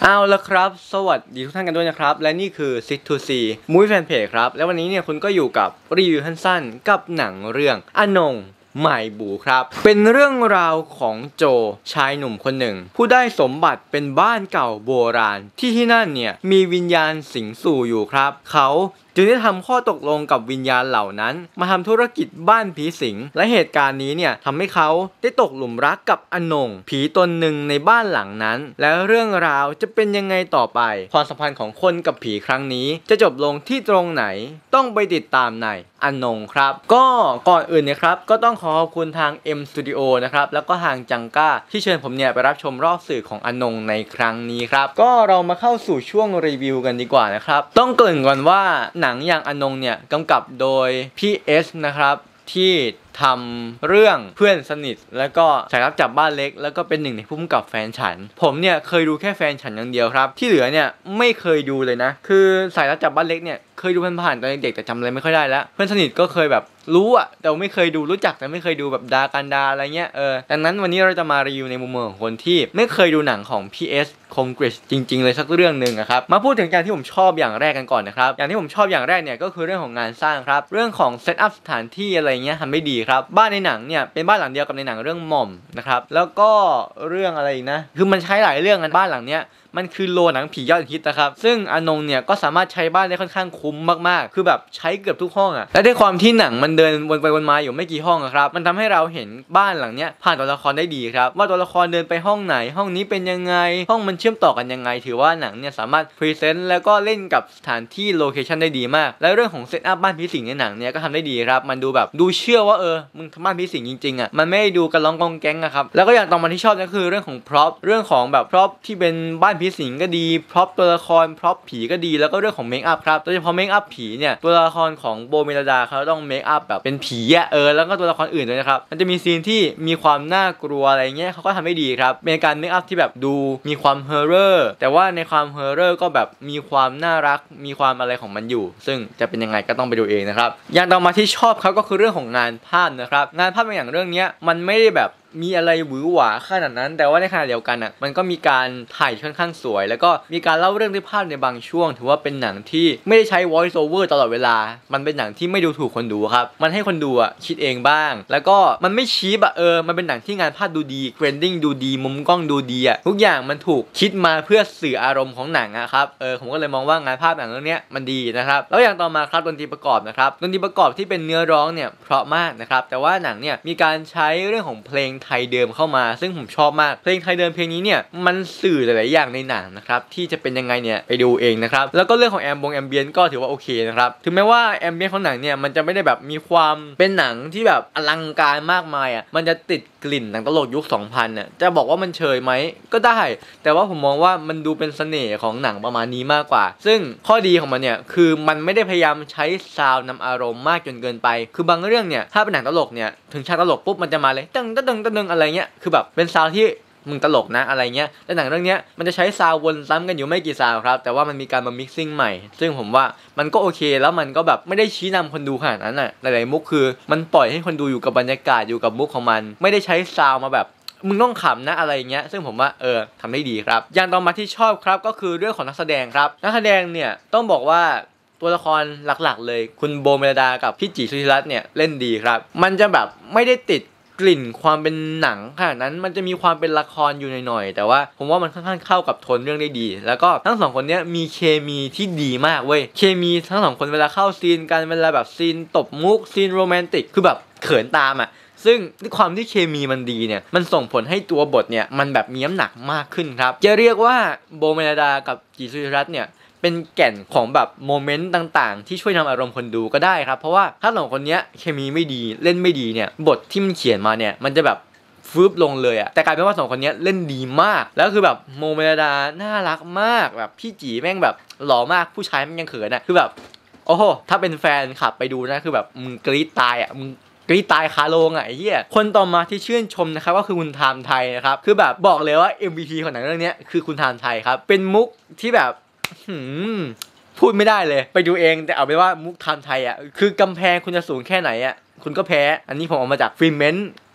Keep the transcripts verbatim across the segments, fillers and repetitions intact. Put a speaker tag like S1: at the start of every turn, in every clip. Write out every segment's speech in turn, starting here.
S1: เอาละครับสวัสดีทุกท่านกันด้วยนะครับและนี่คือ ซิก ทู ซี Movie Fan Page ครับและวันนี้เนี่ยคุณก็อยู่กับรีวิวสั้นๆกับหนังเรื่องอนงหมายบูครับเป็นเรื่องราวของโจชายหนุ่มคนหนึ่งผู้ได้สมบัติเป็นบ้านเก่าโบราณที่ที่นั่นเนี่ยมีวิญญาณสิงสู่อยู่ครับเขาจึงได้ทำข้อตกลงกับวิญญาณเหล่านั้นมาทำธุรกิจบ้านผีสิงและเหตุการณ์นี้เนี่ยทำให้เขาได้ตกหลุมรักกับอนงผีตนหนึ่งในบ้านหลังนั้นแล้วเรื่องราวจะเป็นยังไงต่อไปความสัมพันธ์ของคนกับผีครั้งนี้จะจบลงที่ตรงไหนต้องไปติดตามในอนงครับก็ก่อนอื่นนะครับก็ต้องขอขอบคุณทาง เอ็ม Studio นะครับแล้วก็ทางจังก้าที่เชิญผมเนี่ยไปรับชมรอบสื่อของอนงในครั้งนี้ครับก็เรามาเข้าสู่ช่วงรีวิวกันดีกว่านะครับต้องเกริ่นก่อนว่าหนังอย่างอนงเนี่ยกำกับโดยพี่เอสนะครับที่ทำเรื่องเพื่อนสนิทแล้วก็สายลับจับบ้านเล็กแล้วก็เป็นหนึ่งในผู้กำกับแฟนฉันผมเนี่ยเคยดูแค่แฟนฉันอย่างเดียวครับที่เหลือเนี่ยไม่เคยดูเลยนะคือสายลับจับบ้านเล็กเนี่ยเคยดูผ่านๆตอนเด็กแต่จำอะไรไม่ค่อยได้แล้วเพื่อนสนิทก็เคยแบบรู้อะแต่ไม่เคยดูรู้จักแต่ไม่เคยดูแบบดากันดาอะไรเงี้ยเออดังนั้นวันนี้เราจะมารีวิวในมุมมองของคนที่ไม่เคยดูหนังของพีเอสคมกริชจริงๆเลยสักเรื่องหนึ่งอะครับมาพูดถึงอย่างที่ผมชอบอย่างแรกกันก่อนนะครับอย่างที่ผมชอบอย่างแรกเนี่ยก็คือเรื่องของงานสร้างครับเรื่องของเซตอัพสถานที่อะไรเงี้ยทำได้ดีครับบ้านในหนังเนี่ยเป็นบ้านหลังเดียวกับในหนังเรื่องหม่อมนะครับแล้วก็เรื่องอะไรนะคือมันใช้หลายเรื่องกันบ้านหลังเนี้ยมันคือโลหนังผียอดฮิตนะครับซึ่งอนงเนี่ยก็สามารถใช้บ้านได้ค่อนข้างคุ้มมากๆคือแบบใช้เกือบทุกห้องอะและด้วยความที่หนังมันเดินวนไปวนมาอยู่ไม่กี่ห้องครับมันทำให้เราเห็นบ้านหลังเนี้ยผ่านตัวละครได้ดีครับว่าตัวละครเดินไปห้องไหนห้องนี้เป็นยังไงห้องมันเชื่อมต่อกันยังไงถือว่าหนังเนี่ยสามารถพรีเซนต์แล้วก็เล่นกับสถานที่โลเคชั่นได้ดีมากและเรื่องของเซตอัพบ้านผีสิงในหนังเนี่ยก็ทำได้ดีครับมันดูแบบดูเชื่อว่าเออมึงทำบ้านผีสิงจริงๆอะมันไม่ได้ดูกันร้องกองแก๊งอะครับแล้วก็อย่างต่อมาที่ชอบก็คือเรื่องของพร็อพเรื่องของแบบพร็อพที่เป็นบ้านผีสิงก็ดีพร็อพตัวละครพร็อพผีก็ดีแล้วก็เรื่องของเมคอัพครับโดยเฉพาะเมคอัพผีเนี่ยตัวละครของโบเมลดาเขาต้องเมคอัพแบบเป็นผีอะเออแล้วก็ตัวละครอื่นด้วยนะครับมันจะมีซีนที่มีความน่ากลัวอะไรเงี้ยเขาก็ทำได้ดีครับเป็นการเมคอัพที่แบบดูมีความเฮอร์เรอร์แต่ว่าในความเฮอร์เรอร์ก็แบบมีความน่ารักมีความอะไรของมันอยู่ซึ่งจะเป็นยังไงก็ต้องไปดูเองนะครับอย่างต่อมาที่ชอบครับก็คือเรื่องของงานภาพนะครับงานภาพในอย่างเรื่องนี้มันไม่ได้แบบมีอะไรหวือหวาขนาดนั้นแต่ว่าในขณะเดียวกันอ่ะมันก็มีการถ่ายค่อนข้างสวยแล้วก็มีการเล่าเรื่องด้วยภาพในบางช่วงถือว่าเป็นหนังที่ไม่ได้ใช้ voice over ตลอดเวลามันเป็นหนังที่ไม่ดูถูกคนดูครับมันให้คนดูอ่ะคิดเองบ้างแล้วก็มันไม่ชี้แบบเออมันเป็นหนังที่งานภาพดูดีเกรนดิ้งดูดีมุมกล้องดูดีอ่ะทุกอย่างมันถูกคิดมาเพื่อสื่ออารมณ์ของหนังอะครับเออผมก็เลยมองว่างานภาพหนังเรื่องนี้มันดีนะครับแล้วอย่างต่อมาครับดนตรีประกอบนะครับดนตรีประกอบที่เป็นเนื้อร้องเนี่ยเพราะมากนะครับแต่ว่าหนังเนี่ยมีการใช้เรื่องของเพลงไทยเดิมเข้ามาซึ่งผมชอบมากเพลงไทยเดิมเพลงนี้เนี่ยมันสื่อหลายๆอย่างในหนังนะครับที่จะเป็นยังไงเนี่ยไปดูเองนะครับแล้วก็เรื่องของแอมบงแอมเบียนก็ถือว่าโอเคนะครับถึงแม้ว่าแอมเบียนของหนังเนี่ยมันจะไม่ได้แบบมีความเป็นหนังที่แบบอลังการมากมายอ่ะมันจะติดกลิ่นหนังตลกยุค สองพัน น่ะจะบอกว่ามันเชยไหมก็ได้แต่ว่าผมมองว่ามันดูเป็นเสน่ห์ของหนังประมาณนี้มากกว่าซึ่งข้อดีของมันเนี่ยคือมันไม่ได้พยายามใช้ซาวนำอารมณ์มากจนเกินไปคือบางเรื่องเนี่ยถ้าเป็นหนังตลกเนี่ยถึงฉากตลกปุ๊บมันจะมาเลยตึ้งตึ้งตึ้งอะไรเงี้ยคือแบบเป็นซาวที่มึงตลกนะอะไรเงี้ยแต่หนังเรื่องนี้มันจะใช้ซาววนซ้ำกันอยู่ไม่กี่ซาวครับแต่ว่ามันมีการมามิกซิ่งใหม่ซึ่งผมว่ามันก็โอเคแล้วมันก็แบบไม่ได้ชี้นำคนดูขนาดนั้นอ่ะหลายๆมุกคือมันปล่อยให้คนดูอยู่กับบรรยากาศอยู่กับมุกของมันไม่ได้ใช้ซาวมาแบบมึงต้องขำนะอะไรเงี้ยซึ่งผมว่าเออทำได้ดีครับอย่างต่อมาที่ชอบครับก็คือเรื่องของนักแสดงครับนักแสดงเนี่ยต้องบอกว่าตัวละครหลักๆเลยคุณโบเมลดากับพี่จีสุธิรัตน์เนี่ยเล่นดีครับมันจะแบบไม่ได้ติดกลิ่นความเป็นหนังขนาดนั้นมันจะมีความเป็นละครอยู่หน่อยๆแต่ว่าผมว่ามันค่อนข้างเข้ากับโทนเรื่องได้ดีแล้วก็ทั้งสองคนนี้มีเคมีที่ดีมากเว้ยเคมีทั้งสองคนเวลาเข้าซีนกันเวลาแบบซีนตบมุกซีนโรแมนติกคือแบบเขินตามอ่ะซึ่งด้วยความที่เคมีมันดีเนี่ยมันส่งผลให้ตัวบทเนี่ยมันแบบมีน้ำหนักมากขึ้นครับจะเรียกว่าโบเมลดากับจีสุธิรัตน์เนี่ยเป็นแก่นของแบบโมเมนต์ต่างๆที่ช่วยทำอารมณ์คนดูก็ได้ครับเพราะว่าถ้าสองคนนี้เคมีไม่ดีเล่นไม่ดีเนี่ยบทที่มันเขียนมาเนี่ยมันจะแบบฟืบลงเลยอะแต่กลายเป็นว่าสองคนนี้เล่นดีมากแล้วคือแบบโมเมลดาน่ารักมากแบบพี่จีแม่งแบบหล่อมากผู้ชายมันยังเขินอะคือแบบโอ้โหถ้าเป็นแฟนขับไปดูนะคือแบบมึงกรี๊ดตายอะมึงกรี๊ดตายคาโรงอ่ะไอ้เหี้ยคนต่อมาที่ชื่นชมนะครับก็คือคุณไทม์ไทยนะครับคือแบบบอกเลยว่า เอ็ม วี พี ของหนังเรื่องนี้คือคุณไทม์ไทยครับเป็นมุกที่แบบพูดไม่ได้เลยไปดูเองแต่เอาเป็นว่ามุกไทม์ไทยอ่ะคือกำแพงคุณจะสูงแค่ไหนอ่ะคุณก็แพ้อันนี้ผมเอามาจากฟิล์มเมนต์ไป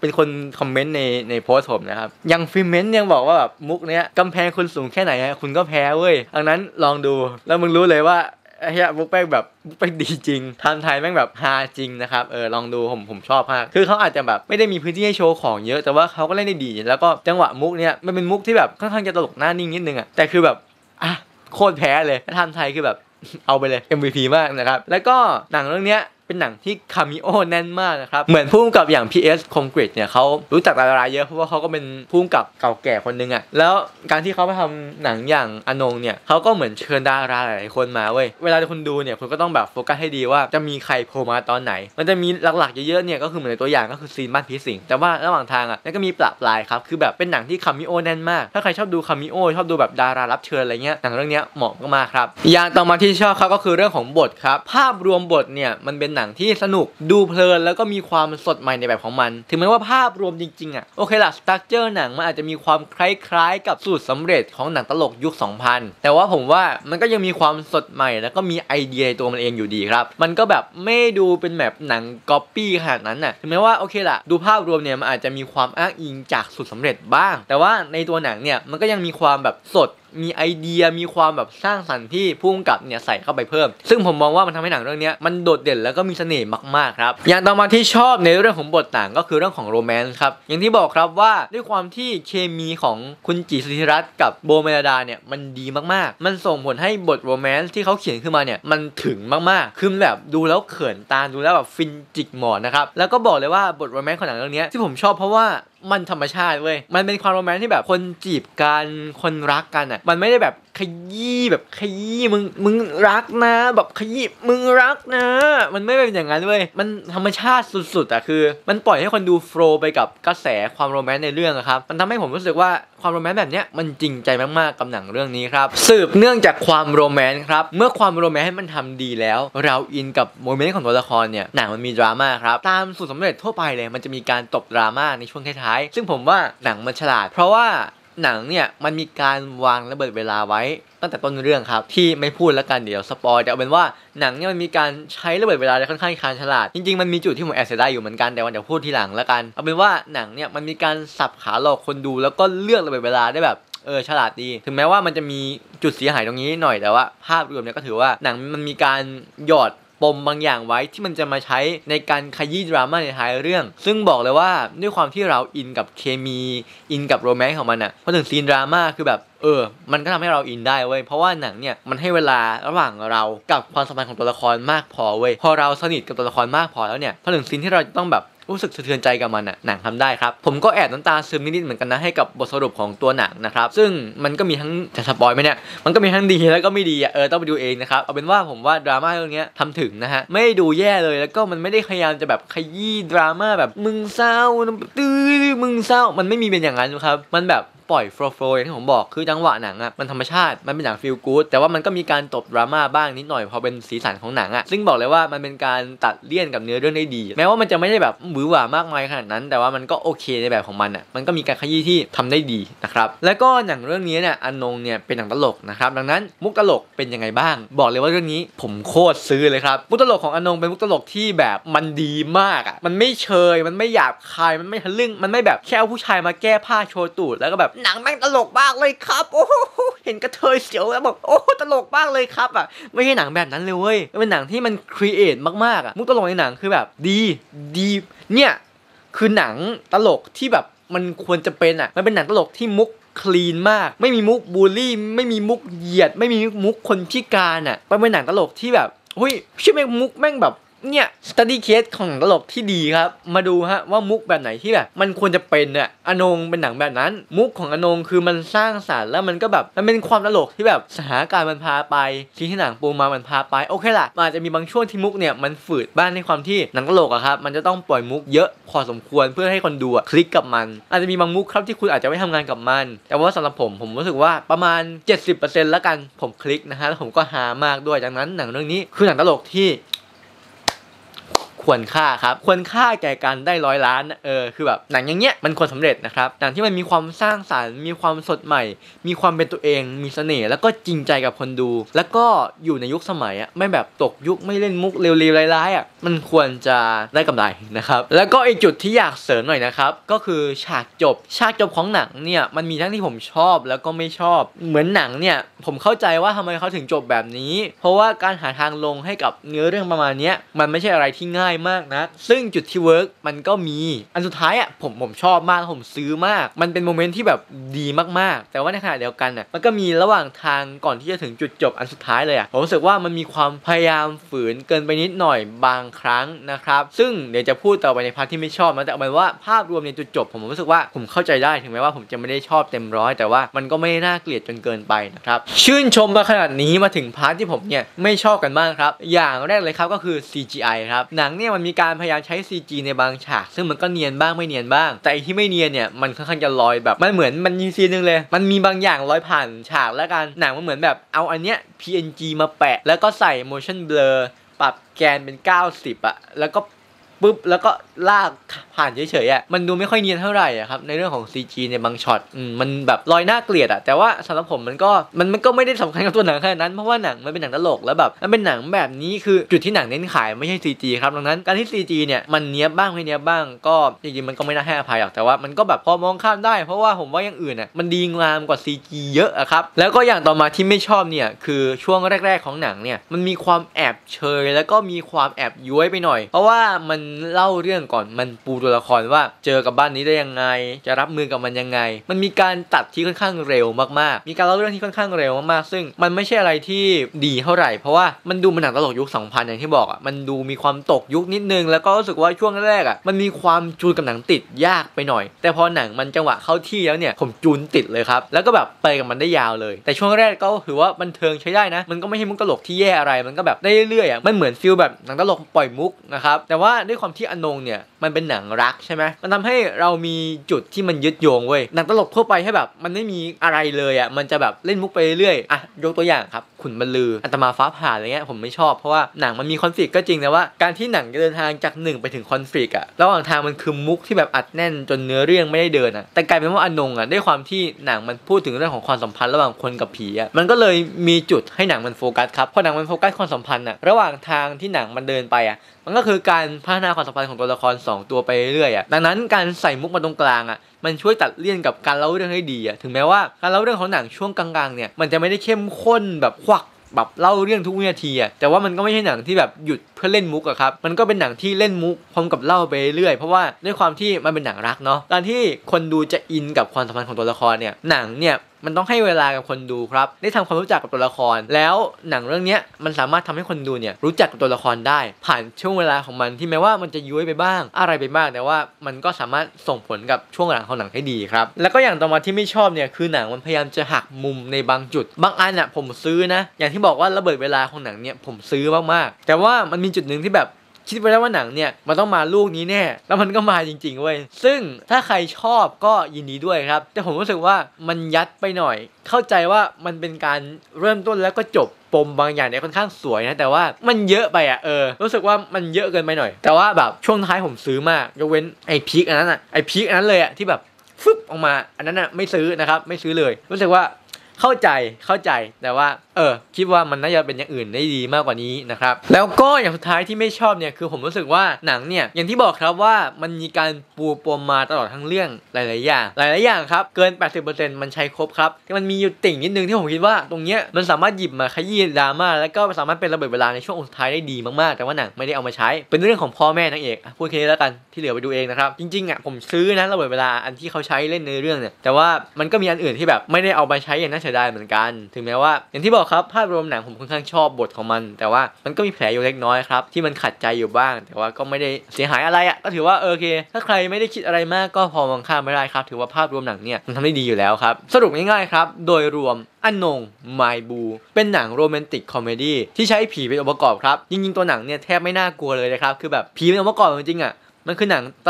S1: เป็นคนคอมเมนต์ในในโพสต์ผมนะครับยังฟิเมนต์ยังบอกว่าแบบมุกเนี้ยกำแพงคุณสูงแค่ไหนฮะคุณก็แพ้เว้ยดังนั้นลองดูแล้วมึงรู้เลยว่าไอ้เหี้ยมุกแป้งแบบมุกแป้งดีจริงทำไทยแม่งแบบฮาจริงนะครับเออลองดูผมผมชอบมากคือเขาอาจจะแบบไม่ได้มีพื้นที่ให้โชว์ของเยอะแต่ว่าเขาก็เล่นได้ดีแล้วก็จังหวะมุกเนี้ยมันเป็นมุกที่แบบค่อนข้างจะตลกหน้านิ่งนิดนึงอะแต่คือแบบอ่ะโคตรแพ้เลยทำไทยคือแบบเอาไปเลย เอ็ม วี พี มากนะครับแล้วก็หนังเรื่องเนี้ยเป็นหนังที่คามิโอแน่นมากนะครับเหมือนผู้กำกับอย่าง พี เอส Concrete เนี่ยเขารู้จักดาราเยอะเพราะว่าเขาก็เป็นผู้กำกับเก่าแก่คนนึงอ่ะแล้วการที่เขามาทำหนังอย่างอนงเนี่ยเขาก็เหมือนเชิญดาราหลายคนมาเว้ยเวลาคุณดูเนี่ยคุณก็ต้องแบบโฟกัสให้ดีว่าจะมีใครโผล่มาตอนไหนมันจะมีหลักๆเยอะๆเนี่ยก็คือเหมือนในตัวอย่างก็คือซีนบ้านผีสิงแต่ว่าระหว่างทางอ่ะนั่นก็มีปลาปลายครับคือแบบเป็นหนังที่คามิโอแน่นมากถ้าใครชอบดูคามิโอชอบดูแบบดารารับเชิญอะไรเงี้ยหนังเรื่องนี้เหมาะมากๆครับอย่างต่อมาที่ชอบครับก็คือเรื่องของบทครับภาพรวมบทเนี่ยมันเป็นหนังที่สนุกดูเพลินแล้วก็มีความสดใหม่ในแบบของมันถึงแม้ว่าภาพรวมจริงๆอ่ะโอเคล่ะสตรัคเจอร์หนังมันอาจจะมีความคล้ายๆกับสูตรสำเร็จของหนังตลกยุค สองพัน แต่ว่าผมว่ามันก็ยังมีความสดใหม่แล้วก็มีไอเดียในตัวมันเองอยู่ดีครับมันก็แบบไม่ดูเป็นแบบหนังก๊อปปี้ขนาดนั้นน่ะถึงแม้ว่าโอเคล่ะดูภาพรวมเนี่ยมันอาจจะมีความอ้างอิงจากสูตรสำเร็จบ้างแต่ว่าในตัวหนังเนี่ยมันก็ยังมีความแบบสดมีไอเดียมีความแบบสร้างสรรค์ที่ผู้กำกับเนี่ยใส่เข้าไปเพิ่มซึ่งผมมองว่ามันทำให้หนังเรื่องนี้มันโดดเด่นแล้วก็มีเสน่ห์มากๆครับอย่างต่อมาที่ชอบในเรื่องของบทหนังก็คือเรื่องของโรแมนต์ครับอย่างที่บอกครับว่าด้วยความที่เคมีของคุณจีสุธิรัตน์กับโบเมลดาเนี่ยมันดีมากๆมันส่งผลให้บทโรแมนต์ที่เขาเขียนขึ้นมาเนี่ยมันถึงมากๆคือแบบดูแล้วเขินตาดูแล้วแบบฟินจิกหมอนนะครับแล้วก็บอกเลยว่าบทโรแมนต์ของหนังเรื่องนี้ที่ผมชอบเพราะว่ามันธรรมชาติเว้ยมันเป็นความโรแมนต์ที่แบบคนจีบกันคนรักกันอ่ะมันไม่ได้แบบขยี้แบบขยี้มึงมึงรักนะแบบขยี้มึงรักนะมันไม่เป็นอย่างนั้นเว้ยมันธรรมชาติสุดๆอ่ะคือมันปล่อยให้คนดูโฟลว์ไปกับกระแสความโรแมนต์ในเรื่องครับมันทำให้ผมรู้สึกว่าความโรแมนต์แบบเนี้ยมันจริงใจมากๆกับหนังเรื่องนี้ครับสืบเนื่องจากความโรแมนต์ครับเมื่อความโรแมนต์มันทำดีแล้วเราอินกับโมเมนต์ของตัวละครเนี่ยหนังมันมีดราม่าครับตามสูตรสำเร็จทั่วไปเลยมันจะมีการตบดราม่าในช่วงท้ายๆซึ่งผมว่าหนังมันฉลาดเพราะว่าหนังเนี่ยมันมีการวางระเบิดเวลาไว้ตั้งแต่ต้นเรื่องครับที่ไม่พูดแล้วกันเดี๋ยวสปอยแต่เอาเป็นว่าหนังเนี่ยมันมีการใช้ระเบิดเวลาได้ค่อนข้างคานฉลาดจริงๆมันมีจุดที่ผมแอบเสียดายอยู่เหมือนกันแต่ว่าเดี๋ยวพูดทีหลังแล้วกันเอาเป็นว่าหนังเนี่ยมันมีการสับขาหลอกคนดูแล้วก็เลือกระเบิดเวลาได้แบบเออฉลาดดีถึงแม้ว่ามันจะมีจุดเสียหายตรงนี้หน่อยแต่ว่าภาพรวมเนี่ยก็ถือว่าหนังมันมีการหยอดปมบางอย่างไว้ที่มันจะมาใช้ในการขยี้ดราม่าในท้ายเรื่องซึ่งบอกเลยว่าด้วยความที่เราอินกับเคมีอินกับโรแมนต์ของมันอ่ะพอถึงซีนดราม่าคือแบบเออมันก็ทำให้เราอินได้เว้ยเพราะว่าหนังเนี่ยมันให้เวลาระหว่างเรากับความสัมพันธ์ของตัวละครมากพอเว้ยพอเราสนิทกับตัวละครมากพอแล้วเนี่ยพอถึงซีนที่เราต้องแบบรู้สึกสะเทือนใจกับมันอ่ะหนังทำได้ครับผมก็แอบน้ำตาซึมนิดๆเหมือนกันนะให้กับบทสรุปของตัวหนังนะครับซึ่งมันก็มีทั้งจะสปอยไหมเนี่ยมันก็มีทั้งดีแล้วก็ไม่ดีอ่ะเออต้องไปดูเองนะครับเอาเป็นว่าผมว่าดราม่าเรื่องนี้ทำถึงนะฮะไม่ดูแย่เลยแล้วก็มันไม่ได้พยายามจะแบบขยี้ดราม่าแบบมึงเศร้าตื้อมึงเศร้ามันไม่มีเป็นอย่างนั้นครับมันแบบปล่อยโฟล์โฟล์อย่างที่ผมบอกคือจังหวะหนังอ่ะมันธรรมชาติมันเป็นหนังฟีลกู๊ดแต่ว่ามันก็มีการตบดราม่าบ้างนิดหน่อยพอเป็นสีสันของหนังอ่ะซึ่งบอกเลยว่ามันเป็นการตัดเลี่ยนกับเนื้อเรื่องได้ดีแม้ว่ามันจะไม่ได้แบบหวือหวามากมายขนาดนั้นแต่ว่ามันก็โอเคในแบบของมันอ่ะมันก็มีการขยี้ที่ทำได้ดีนะครับแล้วก็หนังเรื่องนี้เนี่ยอนงเนี่ยเป็นหนังตลกนะครับดังนั้นมุกตลกเป็นยังไงบ้างบอกเลยว่าเรื่องนี้ผมโคตรซื้อเลยครับมุกตลกของอนงเป็นมุกตลกที่แบบมันดีมากอ่ะมันไม่เชยมันไม่หยาบคายมันไม่ทะลึ่งมันไม่แบบแค่เอาผู้ชายมาแก้ผ้าโชว์ตูดแล้วก็แบบหนังแม่งตลกมากเลยครับโอ้โหเห็นกระเทยเสียวแล้วบอกโอ้ตลกมากเลยครับอ่ะไม่ใช่หนังแบบนั้นเลยเว้ยเป็นหนังที่มันครีเอทมากๆอ่ะมุกตลกในหนังคือแบบดีดีเนี่ยคือหนังตลกที่แบบมันควรจะเป็นอ่ะมันเป็นหนังตลกที่มุกคลีนมากไม่มีมุกบูลลี่ไม่มีมุกเหยียดไม่มีมุกคนพิการอ่ะมันเป็นหนังตลกที่แบบเฮ้ยชื่อแม่งมุกแม่งแบบเนี่ยสตัดดี้เคสของตลกที่ดีครับมาดูฮะว่ามุกแบบไหนที่แบบมันควรจะเป็นอ่ะอนงเป็นหนังแบบนั้นมุกของอนงคือมันสร้างสรรค์แล้วมันก็แบบมันเป็นความตลกที่แบบสถานการณ์มันพาไปที่ที่หนังปูมามันพาไปโอเคล่ะมันอาจจะมีบางช่วงที่มุกเนี่ยมันฝืดบ้างในความที่หนังตลกอะครับมันจะต้องปล่อยมุกเยอะพอสมควรเพื่อให้คนดูคลิกกับมันอาจจะมีบางมุกครับที่คุณอาจจะไม่ทำงานกับมันแต่ว่าสำหรับผมผมรู้สึกว่าประมาณ เจ็ดสิบเปอร์เซ็นต์ แล้วกันผมคลิกนะฮะแล้วผมก็ฮามากด้วยดังนั้นหนังเรื่องนี้คือหนังตลกที่คควรค่าครับควรค่าแก่การได้ร้อยล้านเออคือแบบหนังอย่างเงี้ยมันควรสำเร็จนะครับหนังที่มันมีความสร้างสรรค์มีความสดใหม่มีความเป็นตัวเองมีเสน่ห์แล้วก็จริงใจกับคนดูแล้วก็อยู่ในยุคสมัยอ่ะไม่แบบตกยุคไม่เล่นมุกเร็วๆร้ายๆอ่ะมันควรจะได้กำไรนะครับแล้วก็อีกจุดที่อยากเสริมหน่อยนะครับก็คือฉากจบฉากจบของหนังเนี่ยมันมีทั้งที่ผมชอบแล้วก็ไม่ชอบเหมือนหนังเนี่ยผมเข้าใจว่าทำไมเขาถึงจบแบบนี้เพราะว่าการหาทางลงให้กับเนื้อเรื่องประมาณนี้มันไม่ใช่อะไรที่ง่ายมากนะซึ่งจุดที่เวิร์กมันก็มีอันสุดท้ายอ่ะผมผมชอบมากผมซื้อมากมันเป็นโมเมนต์ที่แบบดีมากๆแต่ว่าในขณะเดียวกันอ่ะมันก็มีระหว่างทางก่อนที่จะถึงจุดจบอันสุดท้ายเลยอ่ะผมรู้สึกว่ามันมีความพยายามฝืนเกินไปนิดหน่อยบางครั้งนะครับซึ่งเดี๋ยวจะพูดต่อไปในพาร์ทที่ไม่ชอบนะแต่เอาเป็นว่าภาพรวมในจุดจบผมรู้สึกว่าผมเข้าใจได้ถึงแม้ว่าผมจะไม่ได้ชอบเต็มร้อยแต่ว่ามันก็ไม่น่าเกลียดจนเกินไปนะครับชื่นชมมาขนาดนี้มาถึงพาร์ทที่ผมเนี่ยไม่ชอบกันบ้างครับอย่างแรกเลยครับก็คือ ซี จี ไอ ครับหนังเนี่ยมันมีการพยายามใช้ ซี จี ในบางฉากซึ่งมันก็เนียนบ้างไม่เนียนบ้างแต่ที่ไม่เนียนเนี่ยมันค่อนข้างจะลอยแบบมันเหมือนมันมีซีนนึงเลยมันมีบางอย่างลอยผ่านฉากแล้วกันหนังมันเหมือนแบบเอาอันเนี้ย พี เอ็น จี มาแปะแล้วก็ใส่ motion blur ปรับแกนเป็นเก้าสิบอะแล้วก็ปุ๊บแล้วก็ลากผ่านเฉยๆอ่ะมันดูไม่ค่อยเนียนเท่าไหร่อ่ะครับในเรื่องของ ซี จี ในบางช็อตอืมมันแบบลอยน่าเกลียดอ่ะแต่ว่าสำหรับผมมันก็มันมันก็ไม่ได้สำคัญกับตัวหนังขนาดนั้นเพราะว่าหนังมันเป็นหนังตลกแล้วแบบมันเป็นหนังแบบนี้คือจุดที่หนังเน้นขายไม่ใช่ ซี จี ครับดังนั้นการที่ ซี จี เนี่ยมันเนี้ยบบ้างไม่เนี้ยบบ้างก็จริงๆมันก็ไม่น่าให้อภัยหรอกแต่ว่ามันก็แบบพอมองข้ามได้เพราะว่าผมว่าอย่างอื่นอ่ะมันดีงามกว่า ซี จี เยอะอะครับแล้วก็อย่างต่อมาที่ไม่ชอบเนี่ยคือช่วงแรกๆของหนังเนี่ยมันมีความแอบเชยแล้วก็มีความแอบย้วยไปหน่อยเพราะว่ามันเล่าเรื่องก่อนมันปูตัวละครว่าเจอกับบ้านนี้ได้ยังไงจะรับมือกับมันยังไงมันมีการตัดที่ค่อนข้างเร็วมากๆมีการเล่าเรื่องที่ค่อนข้างเร็วมากๆซึ่งมันไม่ใช่อะไรที่ดีเท่าไหร่เพราะว่ามันดูมันหนังตลกยุคสองพันอย่างที่บอกอ่ะมันดูมีความตกยุคนิดนึงแล้วก็รู้สึกว่าช่วงแรกอ่ะมันมีความจูนกับหนังติดยากไปหน่อยแต่พอหนังมันจังหวะเข้าที่แล้วเนี่ยผมจูนติดเลยครับแล้วก็แบบไปกับมันได้ยาวเลยแต่ช่วงแรกก็ถือว่าบันเทิงใช้ได้นะมันก็ไม่ใช่มุกตลกที่แย่อะไรมันก็แบบได้เรื่อยๆอ่ะมันเหมือนฟีลแบบหนังตลกปล่อยมุกนะครับแต่ว่าด้วยความที่อนงเนี่ยมันเป็นหนังรักใช่ไหมมันทำให้เรามีจุดที่มันยึดโยงเว้ยหนังตลกทั่วไปให้แบบมันไม่มีอะไรเลยอ่ะมันจะแบบเล่นมุกไปเรื่อยอ่ะยกตัวอย่างครับขุนบรรลืออัตมาฟ้าผ่าอะไรเงี้ยผมไม่ชอบเพราะว่าหนังมันมีคอนฟ lict ก็จริงแต่ว่าการที่หนังจะเดินทางจากหนึ่งไปถึงคอนฟ lict อ่ะระหว่างทางมันคือมุกที่แบบอัดแน่นจนเนื้อเรื่องไม่ได้เดินอ่ะแต่กลายเป็นว่าอนงอ่ะด้วยความที่หนังมันพูดถึงเรื่องของความสัมพันธ์ระหว่างคนกับผีอ่ะมันก็เลยมีจุดให้หนังมันโฟกัสครับพอหนังมันโฟกัสความสัมพันธ์อ่ะระหว่างทางที่หนังมันเดินไปอ่ะมันก็คือการพัฒนาความสัมพันธ์ของตัวละครสองตัวไปเรื่อยๆอ่ะดังนั้นการใส่มุกมาตรงกลางอ่ะมันช่วยตัดเลี่ยนกับการเล่าเรื่องให้ดีอ่ะถึงแม้ว่าการเล่าเรื่องของหนังช่วงกลางๆเนี่ยมันจะไม่ได้เข้มข้นแบบควักแบบเล่าเรื่องทุกวินาทีอ่ะแต่ว่ามันก็ไม่ใช่หนังที่แบบหยุดเพื่อเล่นมุกอะครับมันก็เป็นหนังที่เล่นมุกพร้อมกับเล่าไปเรื่อยเพราะว่าด้วยความที่มันเป็นหนังรักเนาะการที่คนดูจะอินกับความสัมพันธ์ของตัวละครเนี่ยหนังเนี่ยมันต้องให้เวลากับคนดูครับได้ทำความรู้จักกับตัวละครแล้วหนังเรื่องนี้มันสามารถทำให้คนดูเนี่ยรู้จักกับตัวละครได้ผ่านช่วงเวลาของมันที่แม้ว่ามันจะย้วยไปบ้างอะไรไปบ้างแต่ว่ามันก็สามารถส่งผลกับช่วงหลังของหนังให้ดีครับแล้วก็อย่างต่อมาที่ไม่ชอบเนี่ยคือหนังมันพยายามจะหักมุมในบางจุดบางอันอ่ะผมซื้อนะอย่างที่บอกว่าระเบิดเวลาของหนังเนี่ยผมซื้อมากๆแต่ว่ามันมีจุดหนึ่งที่แบบคิดไปแล้วว่าหนังเนี่ยมันต้องมาลูกนี้แน่แล้วมันก็มาจริงๆเว้ยซึ่งถ้าใครชอบก็ยินดีด้วยครับแต่ผมรู้สึกว่ามันยัดไปหน่อยเข้าใจว่ามันเป็นการเริ่มต้นแล้วก็จบปมบางอย่างเนี่ยค่อนข้างสวยนะแต่ว่ามันเยอะไปอ่ะเออรู้สึกว่ามันเยอะเกินไปหน่อยแต่ว่าแบบช่วงท้ายผมซื้อมากยกเว้นไอ้พีคอันนั้นอ่ะไอ้พีคอันนั้นเลยอ่ะที่แบบฟึบออกมาอันนั้นอ่ะไม่ซื้อนะครับไม่ซื้อเลยรู้สึกว่าเข้าใจเข้าใจแต่ว่าเออคิดว่ามันน่าจะเป็นอย่างอื่นได้ดีมากกว่านี้นะครับแล้วก็อย่างสุดท้ายที่ไม่ชอบเนี่ยคือผมรู้สึกว่าหนังเนี่ยอย่างที่บอกครับว่ามันมีการปูปมมาตลอดทั้งเรื่องหลายๆอย่างหลายๆอย่างครับเกิน แปดสิบเปอร์เซ็นต์ มันใช้ครบครับแต่มันมีอยู่ติ่งนิดนึงที่ผมคิดว่าตรงเนี้ยมันสามารถหยิบมาขยี้ดราม่าแล้วก็สามารถเป็นระเบิดเวลาในช่วงสุดท้ายได้ดีมากๆแต่ว่าหนังไม่ได้เอามาใช้เป็นเรื่องของพ่อแม่นางเอกพูดแค่นี้แล้วกันที่เหลือไปดูเองนะครับจริงๆอ่ะผมซื้อนะระเบิดเวลาอันที่เขาใช้เล่นในเรื่องเนี่ยแต่ว่ามันก็มีอันอื่นที่แบบไม่ได้เอามาใช้อย่างน่าเสียดายเหมือนกันถึงแม้ว่าอย่างที่บอกครับภาพรวมหนังผมค่อนข้างชอบบทของมันแต่ว่ามันก็มีแผลอยู่เล็กน้อยครับที่มันขัดใจอยู่บ้างแต่ว่าก็ไม่ได้เสียหายอะไรอ่ะก็ถือว่าโอเคถ้าใครไม่ได้คิดอะไรมากก็พอมองข้ามไม่ได้ครับถือว่าภาพรวมหนังเนี่ยมันทำได้ดีอยู่แล้วครับสรุปง่ายๆครับโดยรวมอนงไมบูเป็นหนังโรแมนติกคอมเมดี้ที่ใช้ผีเป็นองค์ประกอบครับจริงๆตัวหนังเนี่ยแทบไม่น่ากลัวเลยนะครับคือแบบผีเป็นองค์ประกอบจริงๆอ่ะมันคือหนังตลก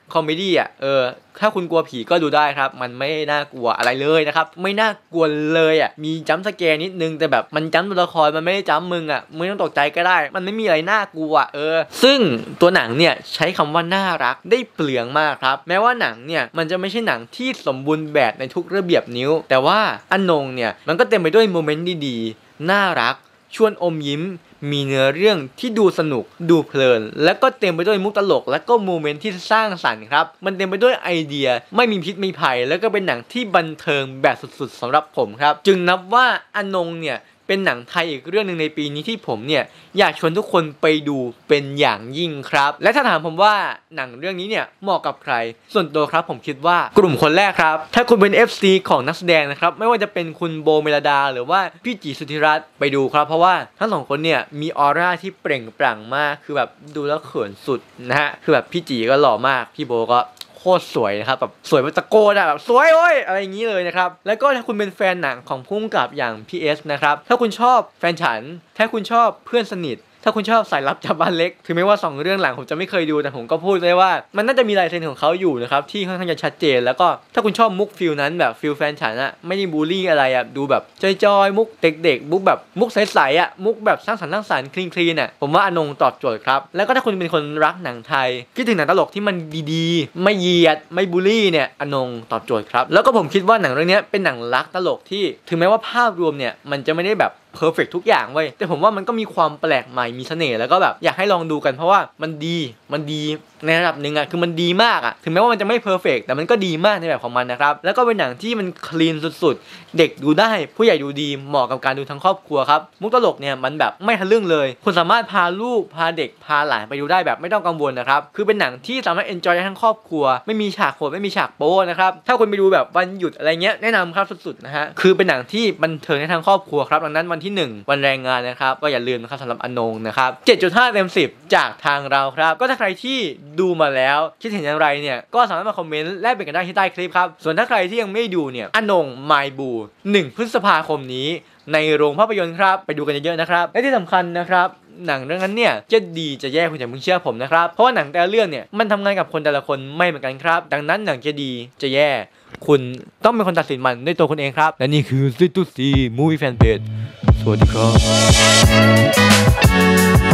S1: คอมเมดี้อ่ะเออถ้าคุณกลัวผีก็ดูได้ครับมันไม่น่ากลัวอะไรเลยนะครับไม่น่ากลัวเลยอ่ะมีจัมป์สแกร์นิดนึงแต่แบบมันจัมป์ตัวละครมันไม่ได้จัมป์มึงอ่ะมึงต้องตกใจก็ได้มันไม่มีอะไรน่ากลัวเออซึ่งตัวหนังเนี่ยใช้คำว่าน่ารักได้เปลืองมากครับแม้ว่าหนังเนี่ยมันจะไม่ใช่หนังที่สมบูรณ์แบบในทุกระเบียบนิ้วแต่ว่าอนงเนี่ยมันก็เต็มไปด้วยโมเมนต์ดีๆน่ารักชวนอมยิ้มมีเนื้อเรื่องที่ดูสนุกดูเพลินและก็เต็มไปด้วยมุกตลกและก็โมเมนต์ที่สร้างสรรค์ครับมันเต็มไปด้วยไอเดียไม่มีพิษมีภัยแล้วก็เป็นหนังที่บันเทิงแบบสุดๆสำหรับผมครับจึงนับว่าอนงเนี่ยเป็นหนังไทยอีกเรื่องหนึ่งในปีนี้ที่ผมเนี่ยอยากชวนทุกคนไปดูเป็นอย่างยิ่งครับและถ้าถามผมว่าหนังเรื่องนี้เนี่ยเหมาะกับใครส่วนตัวครับผมคิดว่ากลุ่มคนแรกครับถ้าคุณเป็น เอฟ ซี ของนักแสดงนะครับไม่ว่าจะเป็นคุณโบเมลดาหรือว่าพี่จีสุธิรัตน์ไปดูครับเพราะว่าทั้งสองคนเนี่ยมีออร่าที่เปล่งปลั่งมากคือแบบดูแล้วเขินสุดนะฮะคือแบบพี่จีก็หล่อมากพี่โบก็โคตรสวยนะครับแบบสวยเป็นตะโกนอะแบบสวยโอ้ยอะไรอย่างนี้เลยนะครับแล้วก็ถ้าคุณเป็นแฟนหนังของผู้กำกับอย่างพี่เอสนะครับถ้าคุณชอบแฟนฉันถ้าคุณชอบเพื่อนสนิทถ้าคุณชอบสายลับจากบ้านเล็กถึงแม้ว่าสองเรื่องหลังผมจะไม่เคยดูแต่ผมก็พูดได้ว่ามันน่าจะมีลายเซ็นของเขาอยู่นะครับที่ค่อนข้างจะชัดเจนแล้วก็ถ้าคุณชอบมุกฟิลนั้นแบบฟิลแฟนฉันอะไม่ได้บูลลี่อะไรอะดูแบบจอยๆมุกเด็กๆมุกแบบมุกใสๆอะมุกแบบสร้างสรรค์สร้างสรรค์คลีนๆอะผมว่าอนงตอบโจทย์ครับแล้วก็ถ้าคุณเป็นคนรักหนังไทยคิดถึงหนังตลกที่มันดีๆไม่เหยียดไม่บูลลี่เนี่ยอนงตอบโจทย์ครับแล้วก็ผมคิดว่าหนังเรื่องนี้เป็นหนังรักตลกที่ถึงแม้ว่าภาพรวมเนี่ยมันจะไม่ได้แบบเพอร์เฟกต์ทุกอย่างเว้ยแต่ผมว่ามันก็มีความแปลกใหม่มีเสน่ห์แล้วก็แบบอยากให้ลองดูกันเพราะว่ามันดีมันดีในระดับหนึ่งอะคือมันดีมากอะถึงแม้ว่ามันจะไม่เพอร์เฟกต์แต่มันก็ดีมากในแบบของมันนะครับแล้วก็เป็นหนังที่มันคลีนสุดๆเด็กดูได้ผู้ใหญ่ดูดีเหมาะกับการดูทั้งครอบครัวครับมุกตลกเนี่ยมันแบบไม่ทะลึ่งเลยคุณสามารถพาลูกพาเด็กพาหลานไปดูได้แบบไม่ต้องกังวลนะครับคือเป็นหนังที่สามารถเอนจอยได้ทั้งครอบครัวไม่มีฉากโหดไม่มีฉากโป๊นะครับถ้าคุณไปดูแบบวันหยุดอะไรเงี้ยแนะนำครับสุดๆนะฮะคือเป็นหนังที่บันเทิงได้ทั้งครอบครัวครับดังนั้นวันที่หนึ่งวันแรงงานนะครับก็อย่าลืมนะครับสำหรับอนงนะครับ เจ็ดจุดห้า เต็มสิบจากทางเราครับก็ถ้าใครที่ดูมาแล้วคิดเห็นอย่างไรเนี่ยก็สามารถมาคอมเมนต์แลกเปลี่ยนกันได้ที่ใต้คลิปครับส่วนถ้าใครที่ยังไม่ดูเนี่ยอนงไมบูหนึ่งพฤษภาคมนี้ในโรงภาพยนตร์ครับไปดูกันเยอะๆนะครับและที่สำคัญนะครับหนังเรื่องนั้นเนี่ยจะดีจะแย่คุณอย่าเพิ่งเชื่อผมนะครับเพราะว่าหนังแต่ละเรื่องเนี่ยมันทำงานกับคนแต่ละคนไม่เหมือนกันครับดังนั้นหนังจะดีจะแย่คุณต้องเป็นคนตัดสินมันด้วยตัวคุณเองครับและนี่คือซิทูซีมูฟวี่แฟนเพจสวัสดีครับ